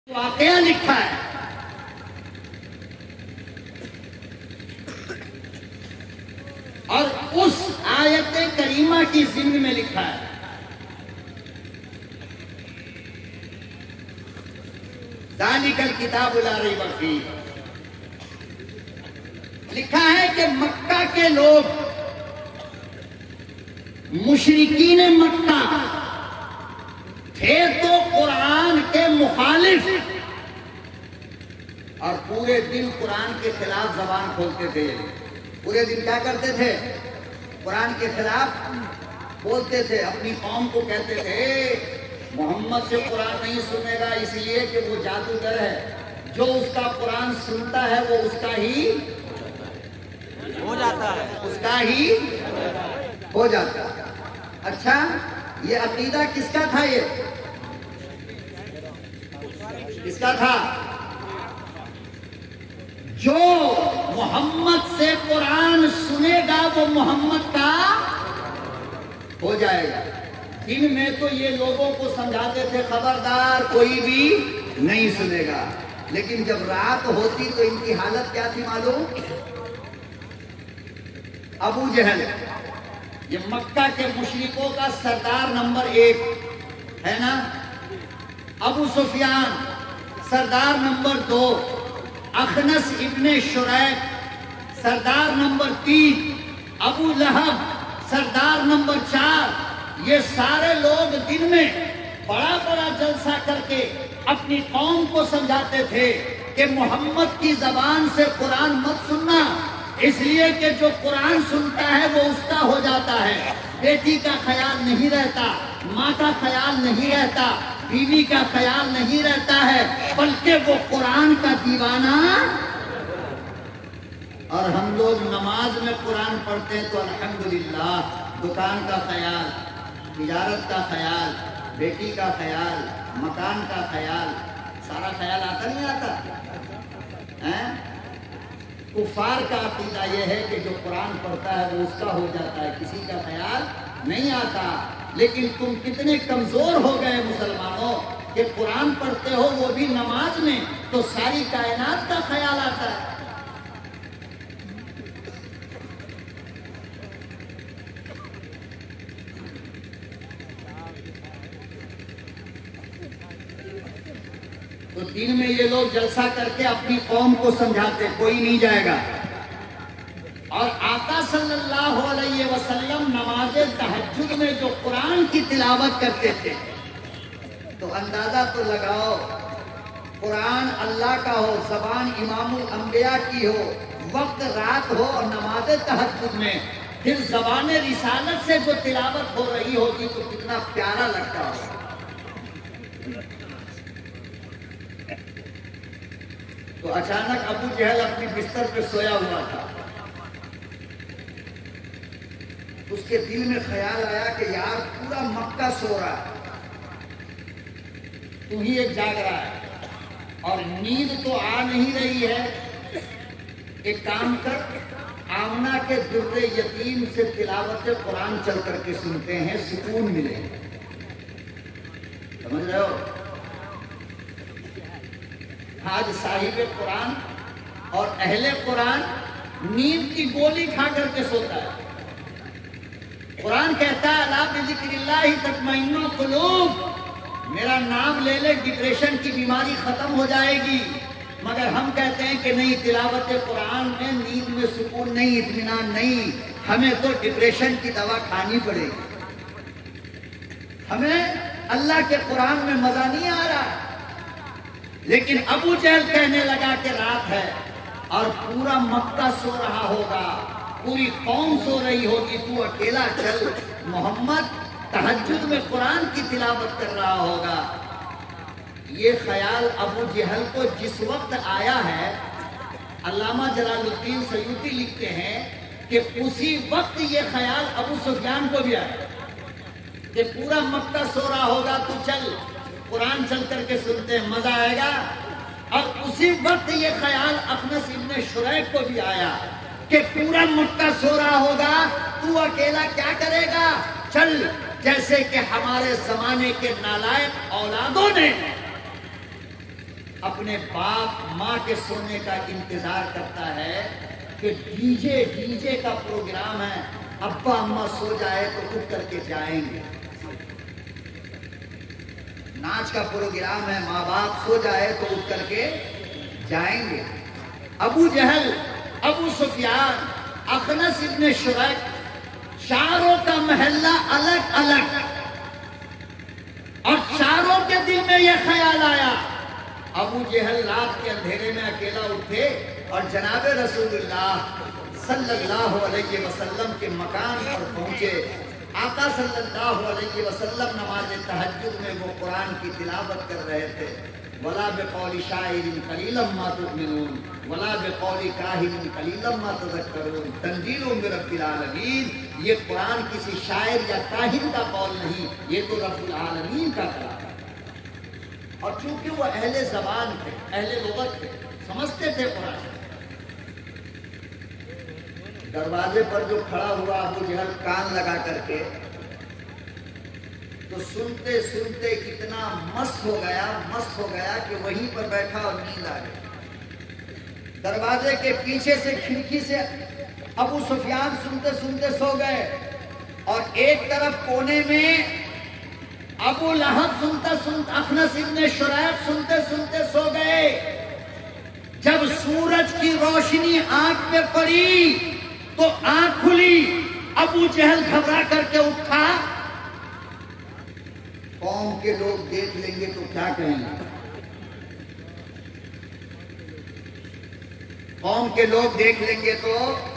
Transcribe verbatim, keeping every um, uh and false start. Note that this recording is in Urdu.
واقعہ لکھا ہے اور اس آیت کریمہ کی ضمن میں لکھا ہے ذالک الکتاب لا ریب فیہ۔ لکھا ہے کہ مکہ کے لوگ مشرکین مکہ تھے تو قرآن کے مخالف اور پورے دن قرآن کے خلاف زبان کھولتے تھے۔ پورے دن کیا کرتے تھے؟ قرآن کے خلاف بولتے تھے، اپنی قوم کو کہتے تھے محمد سے قرآن نہیں سنے گا اس لیے کہ وہ جادوگر ہے، جو اس کا قرآن سنتا ہے وہ اس کا ہی ہو جاتا ہے اس کا ہی ہو جاتا ہے۔ اچھا، یہ عقیدہ کس کا تھا؟ یہ کس کا تھا؟ جو محمد سے قرآن سنے گا وہ محمد کا ہو جائے گا۔ دن میں تو یہ لوگوں کو سمجھاتے تھے خبردار کوئی بھی نہیں سنے گا، لیکن جب رات ہوتی تو ان کی حالت کیا تھی معلوم؟ ابو جہل یہ مکہ کے مشرکوں کا سردار نمبر ایک ہے نا، ابو سفیان سردار نمبر دو، اخنس ابن شریح سردار نمبر تین، ابو لہب سردار نمبر چار، یہ سارے لوگ دن میں بڑا بڑا جلسہ کر کے اپنی قوم کو سمجھاتے تھے کہ محمد کی زبان سے قرآن مت سننا، اس لیے کہ جو قرآن سنتا ہے وہ اس کا ہو جاتا ہے۔ بیٹی کا خیال نہیں رہتا، ماں کا خیال نہیں رہتا، بیوی کا خیال نہیں رہتا ہے، بلکہ وہ قرآن کا دیوانہ۔ اور ہم لوگ نماز میں قرآن پڑھتے ہیں تو الحمدللہ دکان کا خیال، تجارت کا خیال، بیٹی کا خیال، مکان کا خیال، سارا خیال آتا نہیں آتا؟ کفار کا عقیدہ یہ ہے کہ جو قرآن پڑھتا ہے وہ اس کا ہو جاتا ہے، کسی کا خیال نہیں آتا۔ لیکن تم کتنے کمزور ہو گئے مسلمانوں کہ قرآن پڑھتے ہو وہ بھی نماز میں تو ساری کائنات کا خیال آتا ہے۔ تو دن میں یہ لوگ جلسہ کر کے اپنی قوم کو سمجھاتے کوئی نہیں جائے گا، اور آقا صلی اللہ علیہ وسلم نماز تہجد میں جو قرآن کی تلاوت کرتے تھے تو اندازہ تو لگاؤ، قرآن اللہ کا ہو، زبان امام الانبیاء کی ہو، وقت رات ہو اور نماز تہجد میں پھر زبان رسالت سے جو تلاوت ہو رہی ہوگی تو کتنا پیارا لگتا ہوگا۔ تو اچانک ابو جہل اپنی بستر پہ سویا ہوا تھا، اس کے دل میں خیال آیا کہ یار پورا مکہ سو رہا ہے، تو ہی ایک جاگ رہا ہے اور نیند تو آ نہیں رہی ہے، ایک کام کر آمنہ کے در یتیم سے تلاوت قرآن چل کر کے سنتے ہیں، سکون ملے۔ سمجھ رہے ہو؟ آج صاحب قرآن اور اہل قرآن نیند کی گولی کھا کر کے سوتا ہے۔ قرآن کہتا ہے الا بذکر اللہ تطمئن القلوب، میرا نام لے لے ڈپریشن کی بیماری ختم ہو جائے گی، مگر ہم کہتے ہیں کہ نہیں، تلاوت قرآن میں نیند میں سکون نہیں، اطمینان نہیں، ہمیں تو ڈپریشن کی دوا کھانی پڑے گی، ہمیں اللہ کے قرآن میں مزہ نہیں آ رہا۔ لیکن ابو جہل کہنے لگا کہ رات ہے اور پورا مکہ سو رہا ہوگا، پوری قوم سو رہی ہوگی، تو اکیلا چل، محمد تہجد میں قرآن کی تلاوت کر رہا ہوگا۔ یہ خیال ابو جہل کو جس وقت آیا ہے، علامہ جلال الدین سیوطی لکھتے ہیں کہ اسی وقت یہ خیال ابو سفیان کو بھی آیا کہ پورا مکہ سو رہا ہوگا، تو چل قرآن چل کر کے سنتے ہیں، مزہ آئے گا۔ اور اسی وقت یہ خیال اخنس ابن شریح کو بھی آیا کہ پورا مکہ سو رہا ہوگا، تو اکیلا کیا کرے گا، چل، جیسے کہ ہمارے زمانے کے نالائق اولادوں نے اپنے باپ ماں کے سونے کا انتظار کرتا ہے کہ ڈی جے ڈی جے کا پروگرام ہے، ابا اماں سو جائے تو اٹھ کر کے جائیں گے، ناچ کا پروگرام ہے، ماں باپ سو جائے تو اٹھ کر کے جائیں گے۔ ابو جہل، ابو سفیان، اخنس ابن شریک، چاروں کا محلہ الگ الگ، اور چاروں کے دل میں یہ خیال آیا۔ ابو جہل رات کے اندھیرے میں اکیلا اٹھے اور جناب رسول اللہ صلی اللہ علیہ وسلم کے مکان پر پہنچے۔ آقا صلی اللہ علیہ وسلم نماز تہجد میں وہ قرآن کی تلاوت کر رہے تھے۔ وَلَا بِقَوْلِ شَاعِرٍ قَلِيلًا مَا تُؤْمِنُونَ وَلَا بِقَوْلِ كَاهِنٍ قَلِيلًا مَا تَذَكَّرُونَ تنزیل من رب العالمین، یہ قرآن کسی شاعر یا کاہن کا قول نہیں، یہ تو رب العالمین کا کلام ہے۔ اور چونکہ وہ اہل زبان تھے، اہل لغت تھے، سمجھتے تھے قرآن۔ دروازے پر جو کھڑا ہوا ابو جہل کان لگا کر کے، تو سنتے سنتے اتنا مست ہو گیا مست ہو گیا کہ وہیں پر بیٹھا اور نیند آ گئی۔ دروازے کے پیچھے سے کھڑکی سے ابو سفیان سنتے سنتے سو گئے، اور ایک طرف کونے میں ابو لہب سنتے سنتے اخنس ابن شریک سنتے سنتے سو گئے۔ جب سورج کی روشنی آنکھ میں پڑی تو آنکھ کھلی، ابو جہل گھبرا کر کے اٹھا۔ قوم کے لوگ دیکھ لیں گے تو کیا کہیں گے؟ قوم کے لوگ دیکھ لیں گے تو